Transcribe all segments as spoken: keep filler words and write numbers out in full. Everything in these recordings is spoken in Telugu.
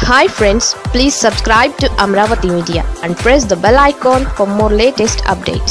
Hi friends, please subscribe to Amaravathi Media and press the bell icon for more latest updates.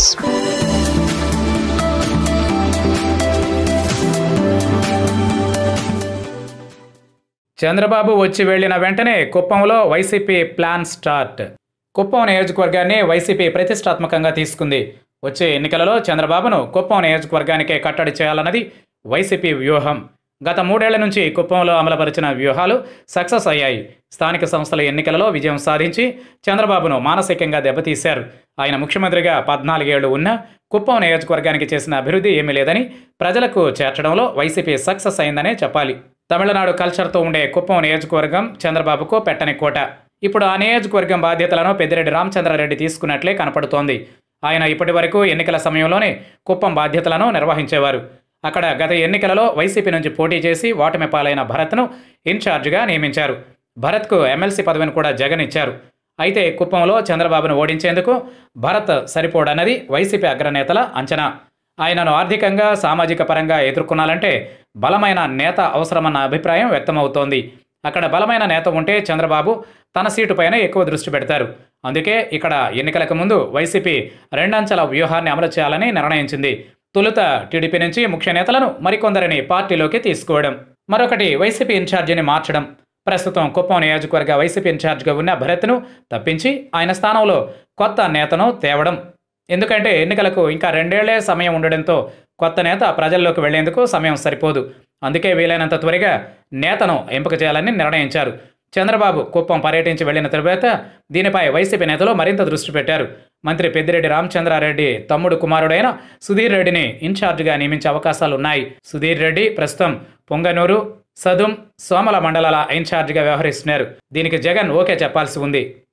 Chandrababu వచ్చి వెళ్లిన వెంటనే కుప్పంలో వైసీపీ ప్లాన్ స్టార్ట్. కుప్పం నియోజకవర్గాన్ని వైసీపీ ప్రతిష్టాత్మకంగా తీసుకుంది. వచ్చే ఎన్నికలలో చంద్రబాబును కుప్పం నియోజకవర్గానికే కట్టడి చేయాలన్నది వైసీపీ వ్యూహం. గత మూడేళ్ల నుంచి కుప్పంలో అమలుపరిచిన వ్యూహాలు సక్సెస్ అయ్యాయి. స్థానిక సంస్థల ఎన్నికలలో విజయం సాధించి చంద్రబాబును మానసికంగా దెబ్బతీశారు. ఆయన ముఖ్యమంత్రిగా పద్నాలుగేళ్లు ఉన్న కుప్పం నియోజకవర్గానికి చేసిన అభివృద్ధి ఏమీ లేదని ప్రజలకు చేర్చడంలో వైసీపీ సక్సెస్ అయిందనే చెప్పాలి. తమిళనాడు కల్చర్తో ఉండే కుప్పం నియోజకవర్గం చంద్రబాబుకు పెట్టని కోట. ఇప్పుడు ఆ నియోజకవర్గం బాధ్యతలను పెద్దిరెడ్డి రామచంద్రారెడ్డి తీసుకున్నట్లే కనపడుతోంది. ఆయన ఇప్పటి వరకు ఎన్నికల సమయంలోనే కుప్పం బాధ్యతలను నిర్వహించేవారు. అక్కడ గత ఎన్నికలలో వైసీపీ నుంచి పోటీ చేసి ఓటమి పాలైన భరత్ను ఇన్ఛార్జిగా నియమించారు. భరత్కు ఎమ్మెల్సీ పదవిని కూడా జగన్ ఇచ్చారు. అయితే కుప్పంలో చంద్రబాబును ఓడించేందుకు భరత్ సరిపోడన్నది వైసీపీ అగ్రనేతల అంచనా. ఆయనను ఆర్థికంగా సామాజిక పరంగా ఎదుర్కొనాలంటే బలమైన నేత అవసరమన్న అభిప్రాయం వ్యక్తమవుతోంది. అక్కడ బలమైన నేత ఉంటే చంద్రబాబు తన సీటుపైన ఎక్కువ దృష్టి పెడతారు. అందుకే ఇక్కడ ఎన్నికలకు ముందు వైసీపీ రెండంచెల వ్యూహాన్ని అమలు చేయాలని నిర్ణయించింది. తొలుత టీడీపీ నుంచి ముఖ్య నేతలను మరికొందరిని పార్టీలోకి తీసుకోవడం, మరొకటి వైసీపీ ఇన్ఛార్జిని మార్చడం. ప్రస్తుతం కుప్పం నియోజకవర్గ వైసీపీ ఇన్ఛార్జిగా ఉన్న భరత్ను తప్పించి ఆయన స్థానంలో కొత్త నేతను తేవడం. ఎందుకంటే ఎన్నికలకు ఇంకా రెండేళ్లే సమయం ఉండడంతో కొత్త నేత ప్రజల్లోకి వెళ్లేందుకు సమయం సరిపోదు. అందుకే వీలైనంత త్వరగా నేతను ఎంపిక చేయాలని నిర్ణయించారు. చంద్రబాబు కుప్పం పర్యటించి వెళ్లిన తరువాత దీనిపై వైసీపీ నేతలు మరింత దృష్టి పెట్టారు. మంత్రి పెద్దిరెడ్డి రామచంద్రారెడ్డి తమ్ముడు కుమారుడైన సుధీర్ రెడ్డిని ఇన్ఛార్జిగా నియమించే అవకాశాలున్నాయి. సుధీర్ రెడ్డి ప్రస్తుతం పొంగనూరు, సదుం, సోమల మండలాల ఇన్ఛార్జిగా వ్యవహరిస్తున్నారు. దీనికి జగన్ ఓకే చెప్పాల్సి ఉంది.